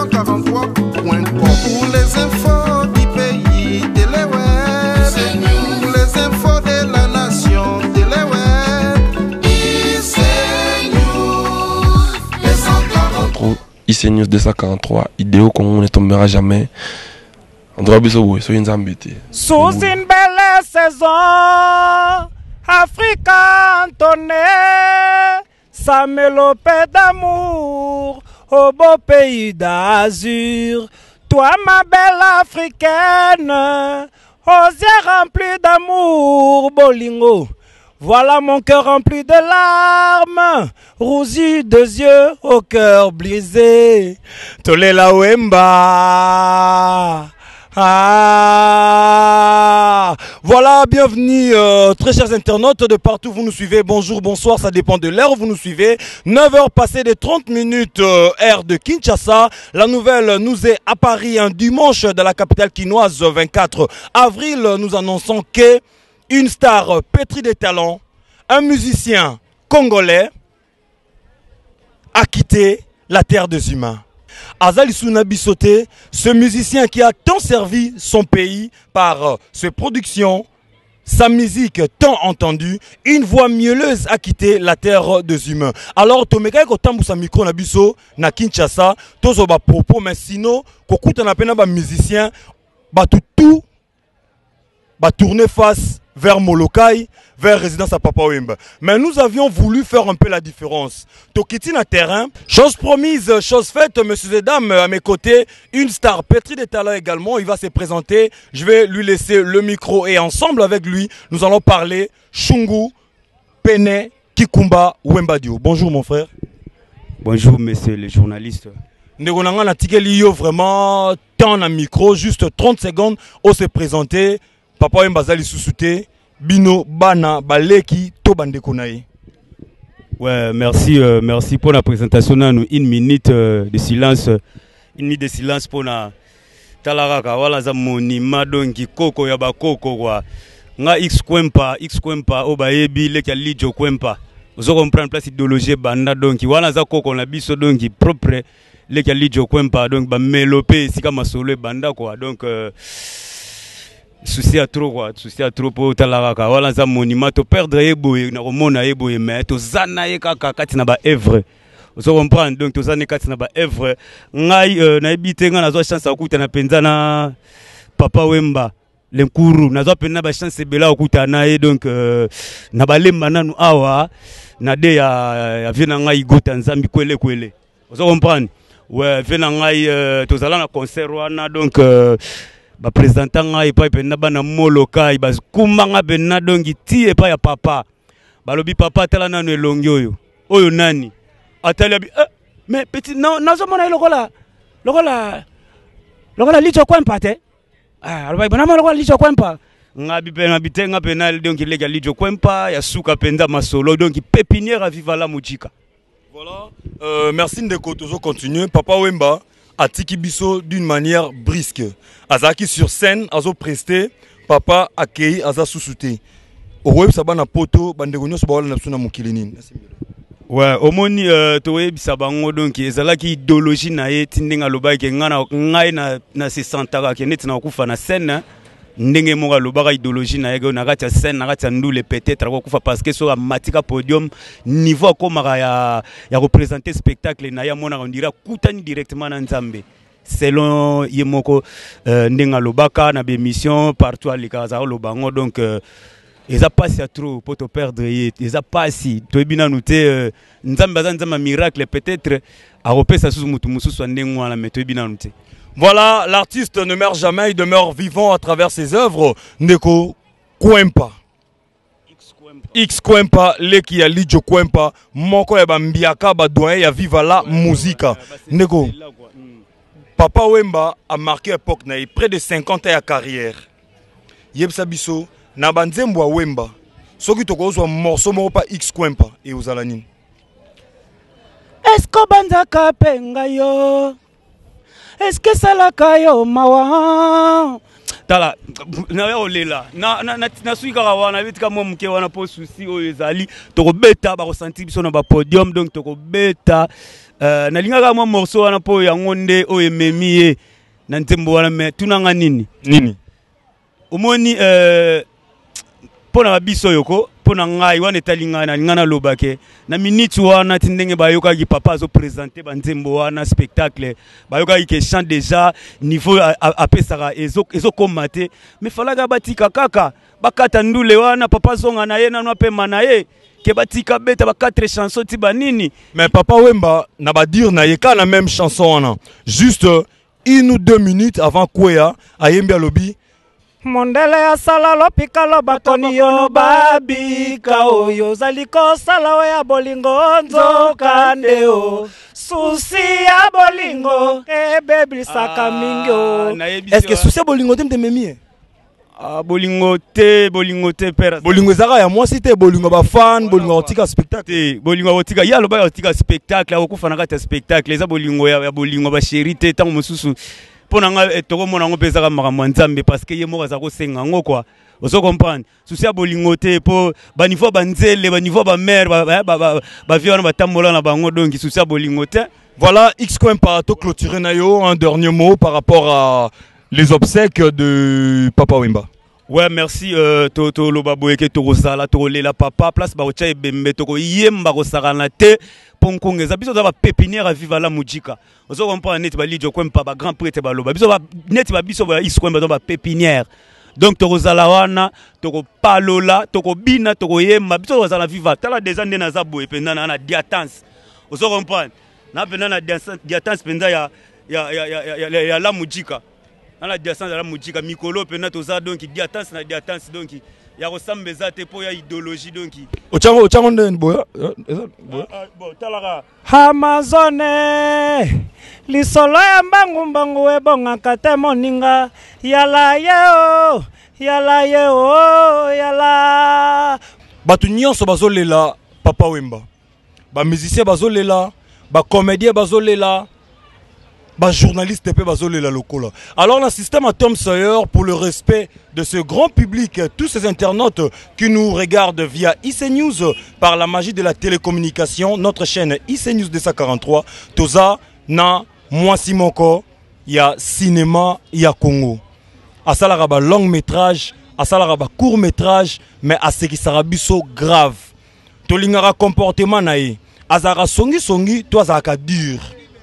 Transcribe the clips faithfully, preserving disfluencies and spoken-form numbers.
cent quarante-trois point com. Pour les infos du pays, Téléweb. Pour les infos de la nation, Téléweb. I C News deux cent quarante-trois. I C News deux cent quarante-trois. Idéo qu'on ne tombera jamais. Andra Bisobo, soyez une zambité. Sous une belle saison, Africa Antoné, sa mélopée d'amour au beau pays d'Azur. Toi, ma belle africaine, aux yeux remplis d'amour, Bolingo. Voilà mon cœur rempli de larmes, rougi de yeux au cœur brisé. Tolela Wemba. Ah, voilà, bienvenue euh, très chers internautes de partout où vous nous suivez. Bonjour, bonsoir, ça dépend de l'heure où vous nous suivez. neuf heures passées de trente minutes, euh, heure de Kinshasa. La nouvelle nous est à Paris un dimanche dans la capitale quinoise, vingt-quatre avril. Nous annonçons que une star pétrie de talents, un musicien congolais a quitté la terre des humains. Azali Souna Bissoté, ce musicien qui a tant servi son pays par euh, ses productions, sa musique tant entendue, une voix mielleuse a quitté la terre des humains. Alors, Tomeka ko tambu sa micro na biso na Kinshasa, tozo ba propos, mais sinon, kokuta na pena ba musicien, ba tout ba tourner face vers Molokai, vers résidence à Papa Wemba. Mais nous avions voulu faire un peu la différence. Tokiti na terrain, chose promise, chose faite, messieurs et dames, à mes côtés, une star pétrie de talent également, il va se présenter, je vais lui laisser le micro et ensemble avec lui, nous allons parler Shungu, Pene, Kikumba, Wembadio. Bonjour mon frère. Bonjour messieurs les journalistes. Negonanga na tikeli yo vraiment tant na micro, juste trente secondes, on se présenter. Papa Wemba zali susute, bino bana baleki to bandeko nae. Ouais, merci euh, merci pour la présentation. Nous une minute euh, de silence, une minute de silence pour na talaraka wala za monima donki koko ya bakoko kwa nga x kwempa x kwempa obayebi le kya lijo kwempa. Vous comprendre place idéologie banda donki wala za koko na biso donki propre le kya lijo kwempa donc ba melope sika masolo banda quoi donc euh, souci à trop quoi, souci à trop pour talaraka wala za monument to perdre eboye na komona eboye mais to zana ye kaka kati na ba œuvre. Vous comprenez donc to zana kati na ba œuvre ngai euh, na ebite nga na zo chance akuta na penza na Papa Wemba lenkuru na zo penza ba chance bela akuta na ye donc euh, na balemba nanu awa na de ya ya vina ngai gota nzambi kwele kwele. Vous comprenez ouais vina ngai euh, to zala na concert wana donc euh, ba présentant ngai pa pena bana Molokai ba kumanga bena dongi ti e pa ya papa balobi papa tala nanu elongi oyo oyo nani atali bi eh, mais petit non nazo mona lokola lokola lokola licho kwempa te ah alobi bona lokola licho kwempa ngabi pena bitenga penal dongi lega licho kwempa ya suka penza masolo dongi pépinière à viva la mujika. Voilà, euh, merci Ndeko toujours continuer. Papa Wemba Atiki Biso d'une manière brisque. Azaki sur scène, azo presté, papa accueilli, aza sousouté. Au web sabana poto, bandegonyo sobawala na psuna mukilinin. Ouais, omoni euh, to web sabango donc ezalaki idéologie na ye tindinga lobaki ngana ngai na na se santaka ke net na kufa na scène ndenge moka lobaka idéologie na yego na kati ya scène na kati ya ndule peut-être ko kufa parce que sur matika podium niveau komaka ya ya représenter spectacle na ya mona on dira kutani directement na Nzambe selon yemoko euh, ndenga lobaka na bémission partout à likaza lobango donc euh, eza pasi ya trop pour te perdre eza pasi to ebina noté euh, Nzambe bazan Nzamba miracle peut-être a repesa sous mutu mususu ndengo na meto ebina noté. Voilà, l'artiste ne meurt jamais, il demeure vivant à travers ses œuvres. Ndeko Kwempa. X Kwempa, leki ya lijo Kwempa, moko ya bambiaka ba doyen ya viva la musique. Ndeko. Papa Wemba a marqué époque na près de cinquante ans de carrière. Yebsa biso na banzembo Wemba. Soki toko zo morceau moko pa X Kwempa et ozalanine. Est-ce que banzaka penga yo? Est-ce que ça la kayo mawa? Tala na olela na na na suika wana bitika mo mke wana po souci o ezali to ko beta ba ressentir biso na ba podium donc to ko beta euh, nalingaka mwa morceau wana po yango nde oyo ememi ye na ntembo wana me tunanga nini nini omoni euh, pona babiso yoko pona ngai wana etali ngai na lingana lobake na minute wana ti ndenge bayokaki papa azo présenter banzembo wana spectacle bayokaki ke chant déjà niveau apesaka ezo ezokoma te mais falaka batika kaka bakata ndule wana papa zonga na ye nano apema na ye ke batika beta ba quatre chansons ti banini mais Papa Wemba na ba dire na ye ka na même chanson wana juste une ou deux minutes avant Kwea ayembi alobi mondele ya sala lopika lobakoni yo babika oyo zali kosala we ya bolingo nzoka ndeo susi ya bolingo ebeblisaka mingi o. Est-ce que susi ya bolingo te mtememi ah bolingo te bolingo te père bolingo ezaka ya mwasi te bolingo ba fan bolingo otika spectacle bolingo otika ya loba otika spectacle akufana kata spectacle eza bolingo ya bolingo ba chéri te tango mosusu pona nga etoko mona ngo pezaka makambo nzambe parce que ye moko za ko senga ngo quoi ozo comprendre souci ya bolingo te po ba niveau ba nzele ba niveau ba mère ba ba ba viona ba tambola na bango donc souci ya bolingo te. Voilà X-Coin Parato clôturer na yo un dernier mot par rapport à les obsèques de Papa Wemba. Ouais, merci euh to to loba boyeke to rosala to lela papa place ba ocha ebembe to ko yemba ko sarana te ponkongeza biso za ba pépinière à viva la mujika ozo comprendre net ba lidio ko mpa ba grand prêtre ba loba biso ba net ba biso ba isko mba ba pépinière donc to rosala wana to ko palola to ko bina to ko yemba biso rosala viva tala déjà ndena za boye penda na diatance ozo comprendre na penda na diatance penda ya ya ya ya ya ya la mujika na la diatance la mujika mikolo penda to za donc diatance na diatance donc ya ressemble te po ya idéologie donc ochango ochango nden boya bon talaka Amazone lisolo ya mbangu mbangu ebongaka te moninga yala yeo yala yeo yala batu nyonso bazolela Papa Wemba ba musicien bazolela ba comédien bazolela ba journaliste pe bazolela lokola. Alors le système à Tom Sawyer pour le respect de ce grand public, tous ces internautes qui nous regardent via I C News par la magie de la télécommunication, notre chaîne I C News deux cent quarante-trois, toza na mwasi moko ya cinéma ya Congo. Asala ba long métrage, asala ba court métrage, mais à ce qui sera biso grave. Tolingara comportement nae, azara songi songi, toi azaka dur.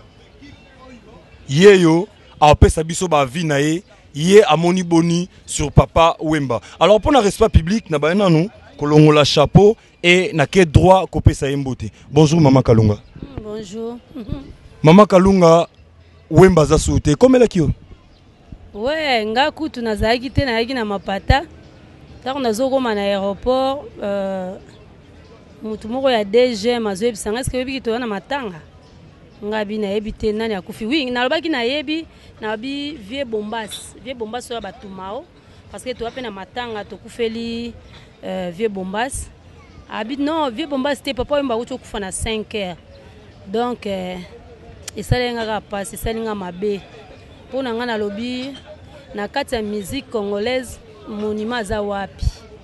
Yeyo a pesa biso ba vie na ye ye amoni boni sur Papa Wemba. Alors pour le respect public na ba nanu kolongo la chapeau et na ke droit ko pesa yembote. Bonjour Maman Kalunga. Bonjour. Maman Kalunga Wemba za soute komela kio. Ouais, nga kutu nazaki te na yaki na mapata. Tako nazokoma na aéroport euh mutu moko ya D G mazo ebisanga est-ce que biki to na matanga. Ngabi na yebi te nani akufi oui na lobaki na yebi na bi vie bombas vie bombas so ya batumao parce que to apena matanga to kufeli euh, vie bombas abi non vie bombas te papa Wemba uto kufa na cinq heures donc euh, esalenga ka passe esalenga mabe pona nga na lobi na kati ya musique congolaise monument za wapi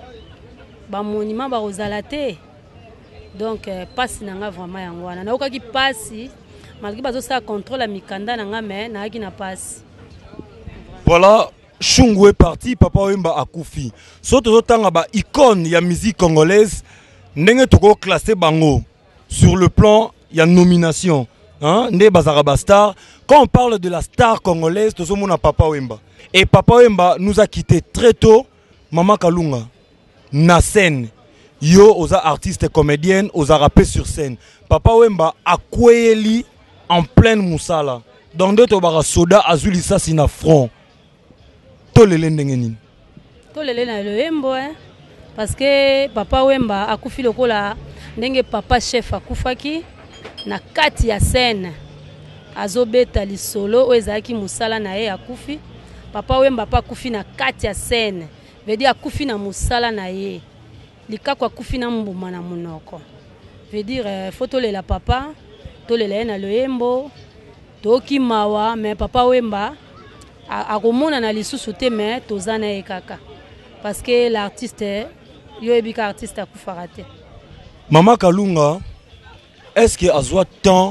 ba monument ba ozala te donc euh, passe na nga vraiment yango wana na okaki passe malgré bazo sa contrôle la mikanda na nga mais na aki na passe. Voilà, Shungu est parti, Papa Wemba a koufi. Soto tanga ba icône ya musique congolaise, ndenge toko classé bango sur le plan ya nomination, hein, ndé bazaraba star. Quand on parle de la star congolaise, tout le monde a Papa Wemba. Et Papa Wemba nous a quitté très tôt, Maman Kalunga, na scène. Yo, oza artiste comédienne, oza rappé sur scène. Papa Wemba a kweli en pleine moussala. Donc de tobara soda azuli sa sina front. To lele ndenge nini? To lele na loembo hein. Parce que Papa Wemba akufi lokola ndenge papa chef akufaki na kati ya scène. Azobeta lisolo o ezaki musala na ye akufi. Papa Wemba pa akufi na kati ya scène. Veut dire akufi na musala na ye. Likako akufi na mbuma na munoko. Veut dire euh, faut to lela papa tolela na loembo toki mawa mais Papa Wemba a komona na lisusu te mais tozana e kaka parce que l'artiste yo ebika artiste akufara te. Maman Kalunga, est-ce que azwa temps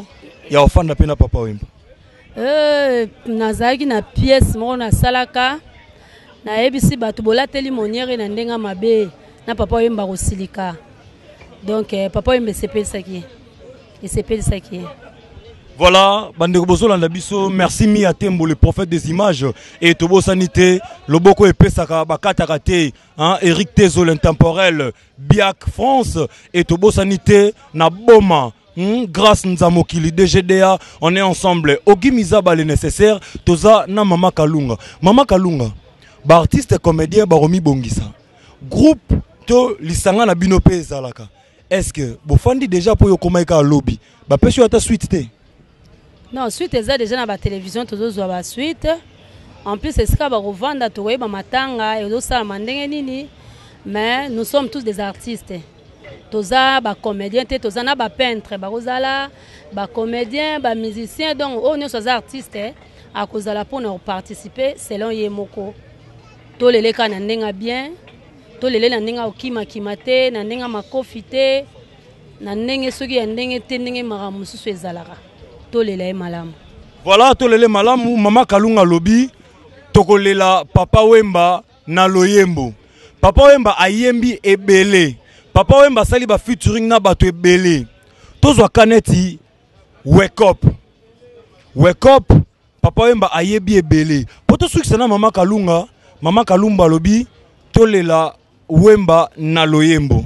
ya ofanda pe na Papa Wemba. Euh, nazaki na pièce moko na salaka na ebisi bato bolateli moniere na ndenga mabe na Papa Wemba kosilika. Donc euh, Papa Wemba sepelisaki. Et sepelisaki. Voilà, bandeko bozolanda biso, merci mi atembo le prophète des images et tobo sanité, loboko epesaka bakataka te, hein, Eric Tezo l'intemporel, Biak France et tobo sanité na boma. Hmm, grâce Nzamokili D G D A, on est ensemble. Ogi Mizaba le nécessaire, toza na Mama Kalunga. Mama Kalunga, ba artiste comédien baromi bongisa. Groupe to lisanga na binope zalaka. Est-ce que vous fandi déjà pour yokomaika lobby? Ba pesio ata suite te. Non, suite eza déjà na ba télévision tozo zo ba suite. En plus c'est ce ka ba revanda to ba matanga et ça mandenge nini. Mais nous sommes tous des artistes. Toza ba comédien te toza na ba peintre ba kozala ba comédien ba musicien donc on est des artistes à kozala pour nous participer selon yemoko to lele kana ndenga bien to lele na ndenga okima kimate na ndenga makofite na ndenge soki ya ndenge te ndenge maramu susu ezalaka to lele malamu. Voilà to lele malamu. Mama Kalunga lobi tokolela Papa Wemba na loyembo. Papa Wemba ayembi ebele. Papa Wemba sali ba featuring na bato ebele. Tozwa kaneti wake up. Wake up. Papa Wemba ayebi ebele. Poto succès na Mama Kalunga, Mama Kalumba lobi tolela Wemba na loyembo.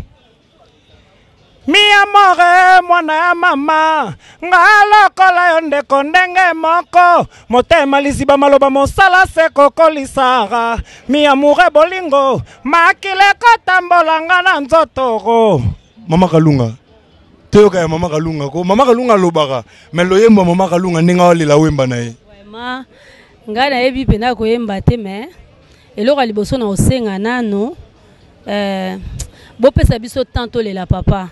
Mi amore mwana ya mama ngalo kola yonde kondenge moko motema liziba maloba mosala se kokolisara mi amore bolingo makile kotambolanga na nzotoro. Mama Kalunga toyoka ya Mama Kalunga ko Mama Kalunga lobaka mais loyembo Mama Kalunga ndinga walela Wemba na ye. Vraiment nga na yebi pena ko yemba te mais eloko liboso na osenga nano euh bo pesa biso tanto lela papa.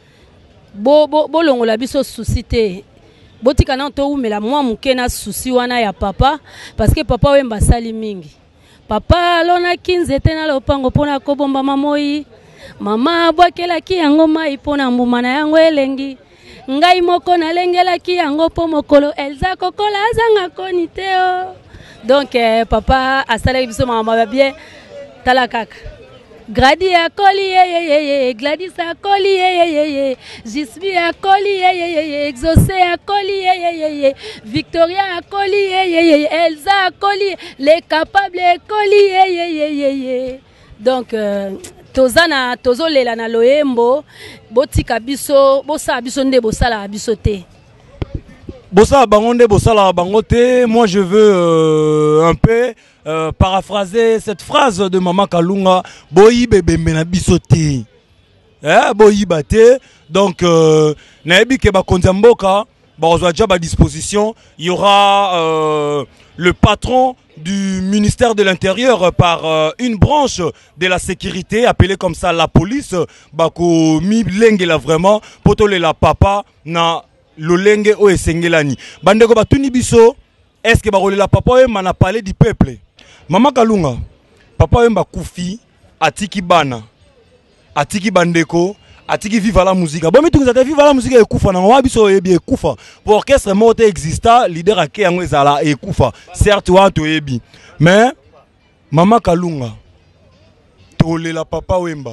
Bo bo bo longola biso souci te. Botika na to umela mwa muke na souci wana ya papa parce que Papa Wemba sali mingi. Papa lona kinzete na lopango pona ko bomba mamoi. Mama bwakela ki yango mai pona mbuma na yango elengi. Ngai moko na lengela ki yango po mokolo Elza kokola azanga koniteo. Donc eh, papa asala biso mama bien tala kaka. Grady a coli ye Gladys a coli ye Gisbi a coli ye Exaucé a coli ye Victoria a coli ye Elsa a coli les capables a coli ye. Donc euh, tozana tozolela na loyembo botika biso bosa biso nde bosala biso te. Bossa bangonde bosala bangote. Moi je veux euh, un peu euh, paraphraser cette phrase de Mama Kalunga. Boyi bebe mena bisote. Eh boyi bate. Donc euh, naebi ke ba konzamboka ba ozwa déjà à disposition. Il y aura euh, le patron du ministère de l'Intérieur par euh, une branche de la sécurité appelée comme ça la police. Bako mi lengela vraiment potole la papa na lolenge o esengelani. Bandeko batuni biso, est-ce que barolela Papa Wemba na parler du peuple? Mama Kalunga, Papa Wemba kufi, atiki bana, atiki bandeko, atiki viva la musique. Bon, mais tout ça, viva la musique et kufa. Na wa biso ebi e kufa. Pour orchestre morte exista, leader ake yango ezala e kufa. Certes wa to ebi. Mais Mama Kalunga, tolela Papa Wemba.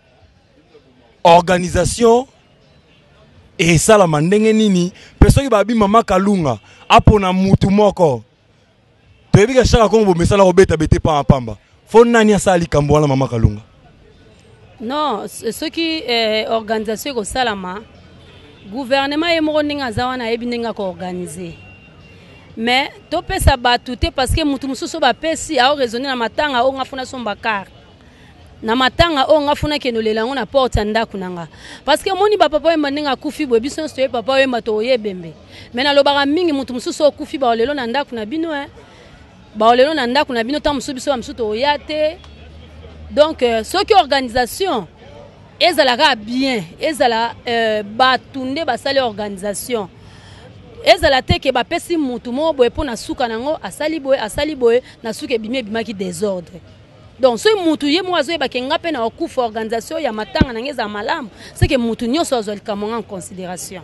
Organisation et ça la mandenge nini personne qui babi Mama Kalunga apona mutu moko to ebi ka shaka kongo mesala obeta bete pa pamba fo nani asali kambo la Mama Kalunga. Non, ce qui est organisation ko salama gouvernement et mo ninga zawana ebi ninga ko organiser mais to pesa batute parce que mutu mususu ba pesi a raisonner na matanga o ngafuna somba car na matanga o ngafuna kenolela ngo na porte ndaku nanga parce que moni ba Papa Wemba ninga kufi bo biso sto Papa Wemba to yebembe mais na lobaka mingi mutu mususu kufi ba lelo na ndaku na bino hein ba lelo na ndaku na bino ta mususu biso mususu to yate. Donc euh, ce qui organisation ezalaka bien ezala euh, batunde basali organisation ezala te ke ba pesi mutu mo boye pona suka nango asali boye asali boye na suka bimé bimaki désordre. Donc ce mutu ye mo azoye bakenga pe na okufa organisation ya matanga na ngeza malamu c'est que mutu nyoso azolika mo en considération.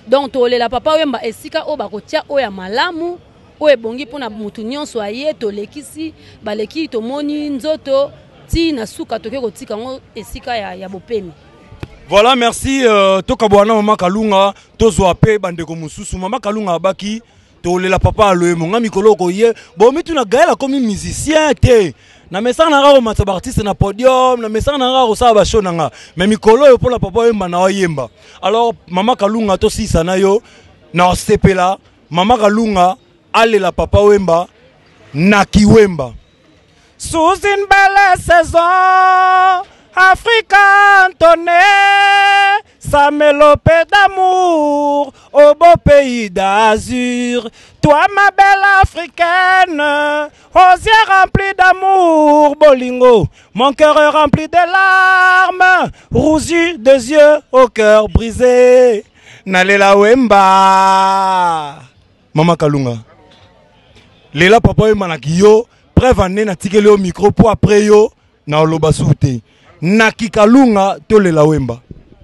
donc tolela papa wemba esika o bakotia o ya malamu o ebongi pona mutu nyonso aye tolekisi baleki tomoni nzoto ti na suka toke kotika ngo esika ya, ya bopemi. Voilà, merci. Euh, Tokabwana Mama Kalunga, tozwa pe bandeko mususu. Mama Kalunga abaki, tolela papa aloe monga mikolo ko ye. Bon, mi tu na gaela comme musicien te. Na mesa na ngaro mataba artiste na podium, na mesa na ngaro sa ba show na nga. Mais mikolo yo pola papa yemba na yemba. Alors Mama Kalunga to si sana yo na sepela. Mama Kalunga ale la papa wemba na kiwemba. Sous une belle saison, Africa entonné sa mélopée d'amour au beau pays d'azur. Toi ma belle africaine, aux yeux remplis d'amour, bolingo, mon cœur est rempli de larmes, rougi des yeux au cœur brisé. Nalela wemba. Mama Kalunga. Lela papa wemba na kiyo, prévane na tikele au micro pour après yo na oloba soute. Na kikalunga to lela wemba.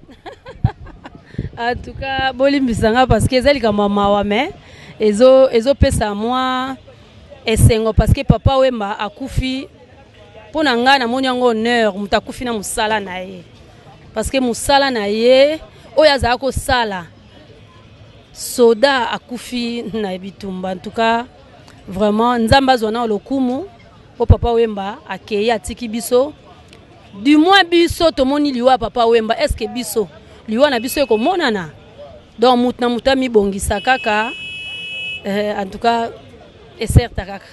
En tout cas, bolimbisanga parce que ezali kama mawa me ezo ezo pesa moi esengo parce que papa wemba akufi pona nga na moni yango honneur mutakufi na musala na ye parce que musala na ye oya za ko sala soda akufi na bitumba. En tout cas vraiment nzamba zona lokumu o papa wemba akeya tiki biso du moins biso tomoni liwa papa wemba est-ce que biso liwa na biso ko monana donc mutna mutami bongisa kaka euh, en tout cas et certes kaka.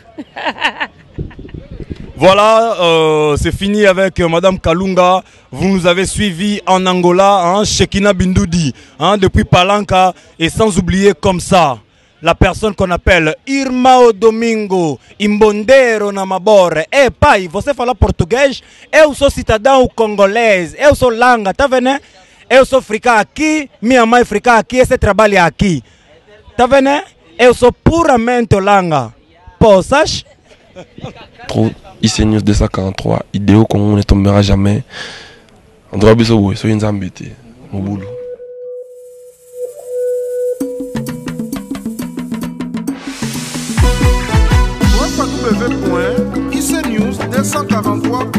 Voilà, euh, c'est fini avec euh, Madame Kalunga. Vous nous avez suivis en Angola, hein, Shekina Bindoudi, hein, depuis Palanca, et sans oublier comme ça la personne qu'on appelle Irmao Domingo, Imbondero Namabore, eh pai, você fala português, eu sou cidadão congolês, eu sou langa, tá vendo? Eu sou africano aqui, minha mãe africana aqui, esse trabalho aqui, tá vendo? Eu sou puramente langa, possas? Trop I C News deux cent quarante-trois, idéo qu'on ne tombera jamais. On doit bien se soyez embêtés, mon boulot. w w w point i c news deux cent quarante-trois